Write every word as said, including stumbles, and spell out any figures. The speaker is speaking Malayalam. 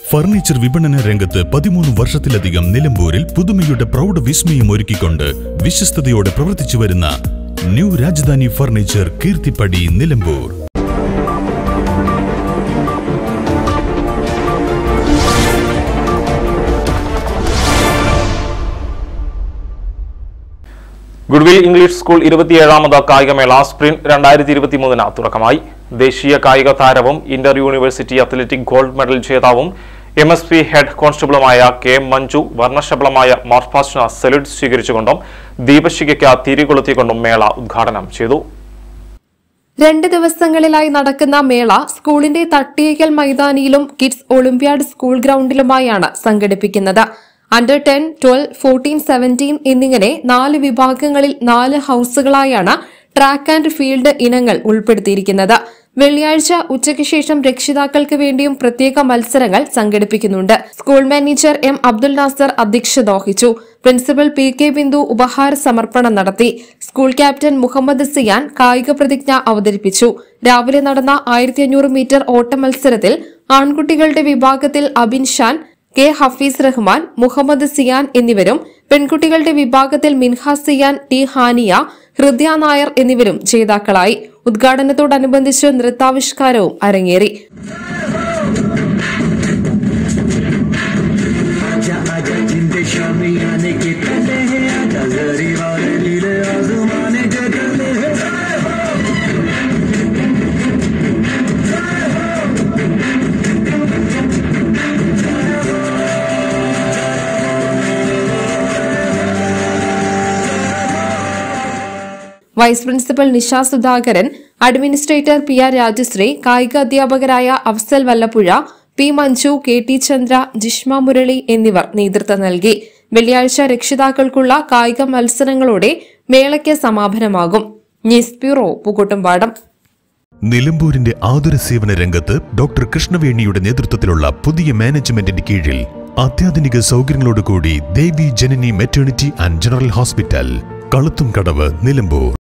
ഫർണിച്ചർ വിപണന രംഗത്ത് പതിമൂന്ന് വർഷത്തിലധികം നിലമ്പൂരിൽ പുതുമയുടെ പ്രൗഢ വിസ്മയം ഒരുക്കിക്കൊണ്ട് വിശ്വസ്തയോടെ പ്രവർത്തിച്ചു വരുന്ന new Rajdhani furniture Keerthippadi Nilambur. Goodwill English school ഇരുപത്തിയേഴാമത് കായികമേള സ്പ്രിന്റ് രണ്ടായിരത്തി ഇരുപത്തിമൂന്നിന് തുടക്കമായി. ദേശീയ കായിക താരവും inter university athletic gold medal ജേതാവും എം എസ് പി ഹെഡ് കോൺസ്റ്റബിളുമായ കെ മഞ്ജു വർണ്ണശബളമായ മാർച്ച് സല്യൂട്ട് സ്വീകരിച്ചുകൊണ്ടും ദീപശിഖയ്ക്ക് തിരികൊളുത്തിക്കൊണ്ടും മേള ഉദ്ഘാടനം ചെയ്തു. രണ്ട് ദിവസങ്ങളിലായി നടക്കുന്ന മേള സ്കൂളിന്റെ തട്ടിയേക്കൽ മൈതാനിയിലും കിഡ്സ് ഒളിമ്പ്യാഡ് സ്കൂൾ ഗ്രൌണ്ടിലുമായാണ് സംഘടിപ്പിക്കുന്നത്. Under ten, twelve, fourteen, seventeen എന്നിങ്ങനെ നാല് വിഭാഗങ്ങളിൽ നാല് ഹൌസുകളായാണ് ട്രാക്ക് ആൻഡ് ഫീൽഡ് ഇനങ്ങൾ ഉൾപ്പെടുത്തിയിരിക്കുന്നത്. വെള്ളിയാഴ്ച ഉച്ചയ്ക്ക് ശേഷം രക്ഷിതാക്കൾക്ക് വേണ്ടിയും പ്രത്യേക മത്സരങ്ങൾ സംഘടിപ്പിക്കുന്നുണ്ട്. School manager M Abdul Nasser അധ്യക്ഷത വഹിച്ചു. പ്രിൻസിപ്പൽ പി കെ ബിന്ദു ഉപഹാര സമർപ്പണം നടത്തി. സ്കൂൾ ക്യാപ്റ്റൻ മുഹമ്മദ് സിയാൻ കായിക പ്രതിജ്ഞ അവതരിപ്പിച്ചു. രാവിലെ നടന്ന ആയിരത്തി അഞ്ഞൂറ് മീറ്റർ ഓട്ട മത്സരത്തിൽ ആൺകുട്ടികളുടെ വിഭാഗത്തിൽ അബിൻ ഷാൻ, കെ ഹഫീസ് റഹ്മാൻ, മുഹമ്മദ് സിയാൻ എന്നിവരും പെൺകുട്ടികളുടെ വിഭാഗത്തിൽ മിൻഹ സിയാൻ, ടി ഹാനിയ, ഹൃദയ നായർ എന്നിവരും ജേതാക്കളായി. ഉദ്ഘാടനത്തോടനുബന്ധിച്ച് നൃത്താവിഷ്കാരവും അരങ്ങേറി. Vice principal Nisha Sudhakaran, administrator P R Rajasree, കായിക അധ്യാപകരായ Afsal Vallappuzha, P Manju, K T Chandra, Jishma Murali എന്നിവർ നേതൃത്വം നൽകി. വെള്ളിയാഴ്ച രക്ഷിതാക്കൾക്കുള്ള കായിക മത്സരങ്ങളോടെ മേളയ്ക്ക് സമാപനമാകും. News bureau, Pookkottumpadam. നിലമ്പൂരിന്റെ ആതുര സേവന രംഗത്ത് ഡോക്ടർ കൃഷ്ണവേണിയുടെ നേതൃത്വത്തിലുള്ള പുതിയ മാനേജ്മെന്റിന്റെ കീഴിൽ അത്യാധുനിക സൗകര്യങ്ങളോടുകൂടി Devi Janani maternity and general hospital, Kaluthumkadavu, Nilambur.